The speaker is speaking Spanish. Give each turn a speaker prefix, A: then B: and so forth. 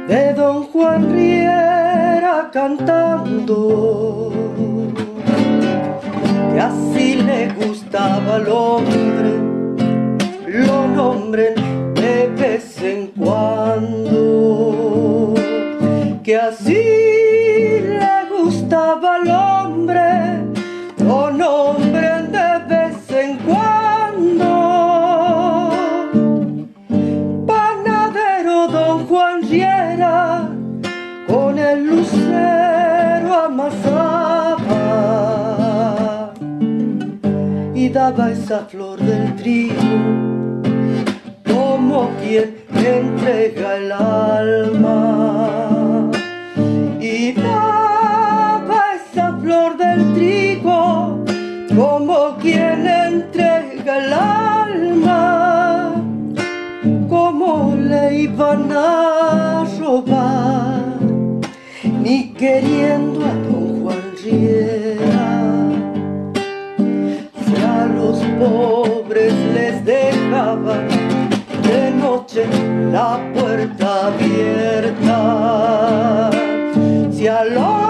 A: de Don Juan Riera cantando que así le gustaba al hombre, lo nombren de vez en cuando, que así le gustaba al hombre, lo nombren de vez en cuando. Panadero Don Juan Riera con el lucero amasaba y daba esa flor del trigo como quien entrega el alma, y daba esa flor del trigo como quien entrega el alma. Como le iban a robar, ni queriendo a Don Juan Riera, si a los pobres les dejaban de noche la puerta abierta, si a los